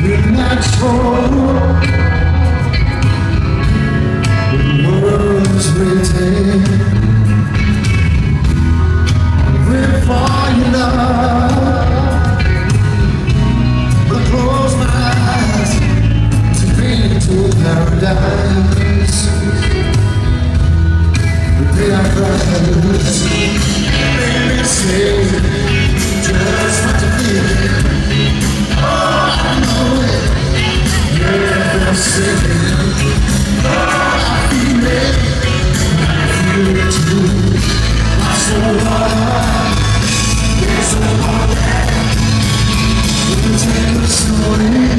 midnight stroll, the world's waiting, wait for your love. But I close my eyes to dream to paradise. The day I rise, baby, say just what you feel. Oh, I know it. Yeah, I'm saying, oh, I feel it. I feel it too. I'm so hard, it's so hard. We can take it slowly.